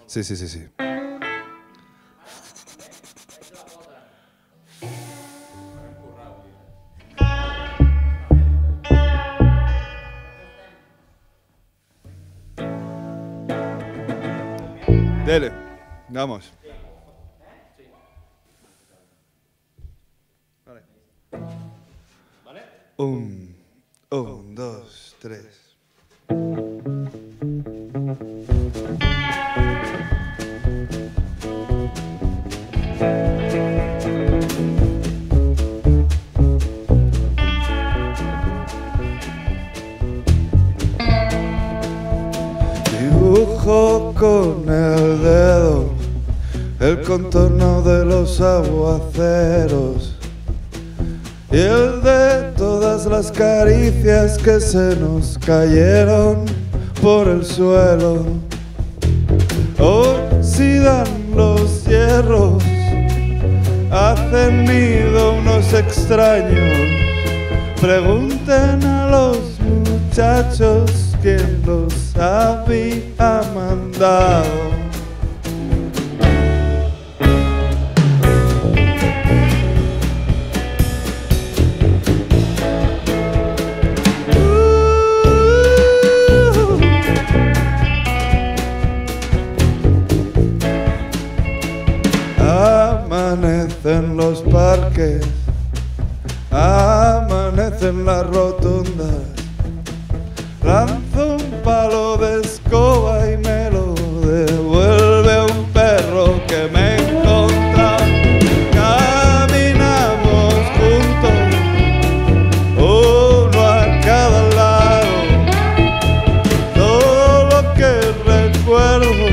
Sí, sí, sí, sí. Dele, vamos. Vale. Un, dos, tres. Dibujo con el dedo el contorno de los aguaceros y el de todas las caricias que se nos cayeron por el suelo. Oxidan los hierros, hacen nido unos extraños. Pregunten a los muchachos quién los había mandado. Amanecen los parques, amanecen las rotondas. Lanzo un palo de escoba y me lo devuelve un perro que me he encontrado. Caminamos juntos, uno a cada lado. Todo lo que recuerdo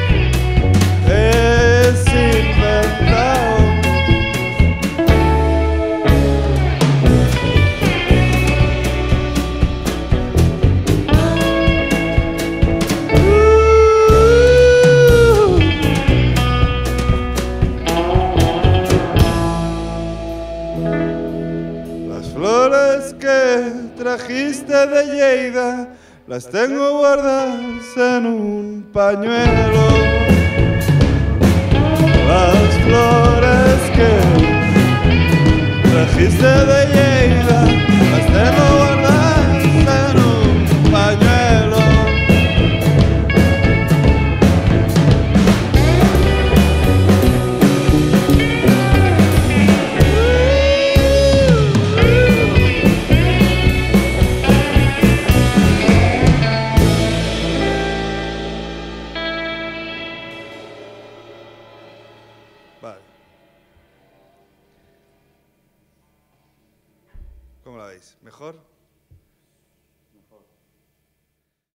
es inventado. Las flores que trajiste de Lleida las tengo guardadas en un pañuelo. Las flores que trajiste de Lleida las tengo guardadas en un pañuelo. Vale. ¿Cómo la veis? ¿Mejor?